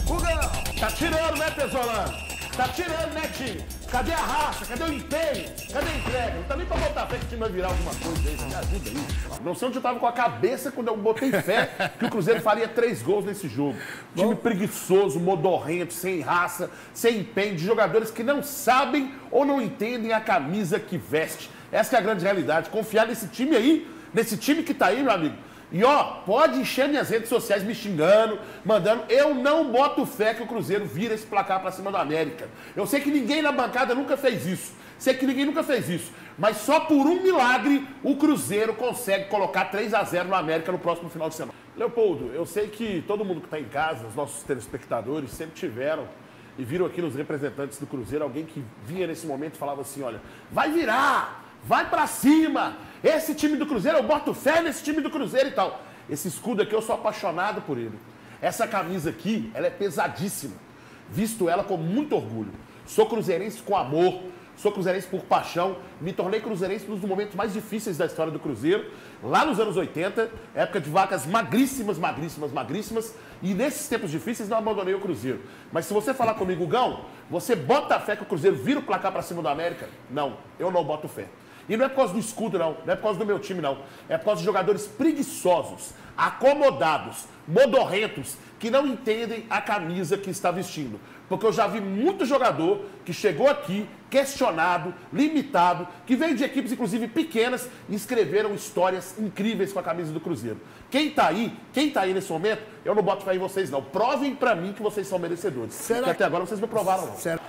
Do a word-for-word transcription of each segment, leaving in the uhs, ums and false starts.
Rugão, tá tirando, né, Pesolano? Tá tirando, né, time? Cadê a raça? Cadê o empenho? Cadê a entrega? Não tá nem pra botar fé que o time vai virar alguma coisa aí. Me ajuda aí. Não sei onde eu tava com a cabeça quando eu botei fé que o Cruzeiro faria três gols nesse jogo. Time preguiçoso, modorrento, sem raça, sem empenho, de jogadores que não sabem ou não entendem a camisa que veste. Essa é a grande realidade. Confiar nesse time aí, nesse time que tá aí, meu amigo. E ó, pode encher minhas redes sociais me xingando, mandando. Eu não boto fé que o Cruzeiro vira esse placar pra cima do América. Eu sei que ninguém na bancada nunca fez isso. Sei que ninguém nunca fez isso. Mas só por um milagre o Cruzeiro consegue colocar três a zero no América no próximo final de semana. Leopoldo, eu sei que todo mundo que tá em casa, os nossos telespectadores, sempre tiveram e viram aqui nos representantes do Cruzeiro alguém que vinha nesse momento e falava assim, olha, vai virar! Vai pra cima! Esse time do Cruzeiro, eu boto fé nesse time do Cruzeiro e tal. Esse escudo aqui, eu sou apaixonado por ele. Essa camisa aqui, ela é pesadíssima. Visto ela com muito orgulho. Sou cruzeirense com amor, sou cruzeirense por paixão. Me tornei cruzeirense nos momentos mais difíceis da história do Cruzeiro. Lá nos anos oitenta, época de vacas magríssimas, magríssimas, magríssimas. E nesses tempos difíceis não abandonei o Cruzeiro. Mas se você falar comigo, Gão, você bota fé que o Cruzeiro vira o placar pra cima do América? Não, eu não boto fé. E não é por causa do escudo, não. Não é por causa do meu time, não. É por causa de jogadores preguiçosos, acomodados, modorrentos, que não entendem a camisa que está vestindo. Porque eu já vi muito jogador que chegou aqui questionado, limitado, que veio de equipes, inclusive, pequenas e escreveram histórias incríveis com a camisa do Cruzeiro. Quem tá aí, quem tá aí nesse momento, eu não boto fé em vocês, não. Provem pra mim que vocês são merecedores. Será que até agora vocês não provaram, não. Será...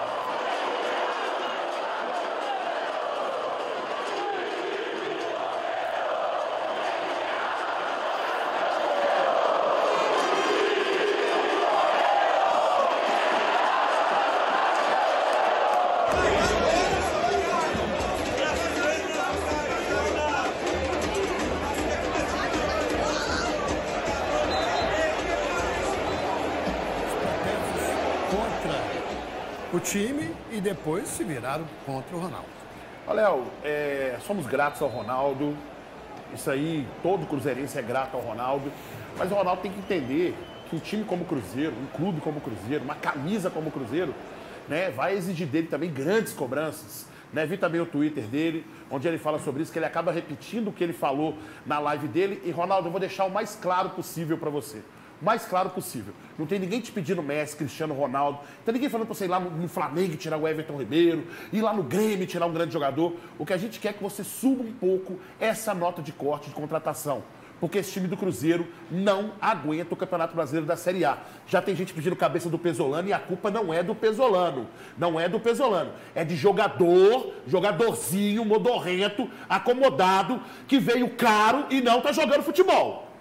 o time e depois se viraram contra o Ronaldo. Olha, Léo, é, somos gratos ao Ronaldo. Isso aí, todo cruzeirense é grato ao Ronaldo. Mas o Ronaldo tem que entender que um time como o Cruzeiro, um clube como o Cruzeiro, uma camisa como o Cruzeiro, né, vai exigir dele também grandes cobranças. Né, vi também o Twitter dele, onde ele fala sobre isso, que ele acaba repetindo o que ele falou na live dele. E, Ronaldo, eu vou deixar o mais claro possível para você. O mais claro possível. Não tem ninguém te pedindo Messi, Cristiano Ronaldo. Não tem ninguém falando pra você ir lá no Flamengo tirar o Everton Ribeiro, ir lá no Grêmio tirar um grande jogador. O que a gente quer é que você suba um pouco essa nota de corte de contratação. Porque esse time do Cruzeiro não aguenta o Campeonato Brasileiro da Série A. Já tem gente pedindo cabeça do Pesolano e a culpa não é do Pesolano. Não é do Pesolano. É de jogador, jogadorzinho, modorrento, acomodado, que veio caro e não tá jogando futebol.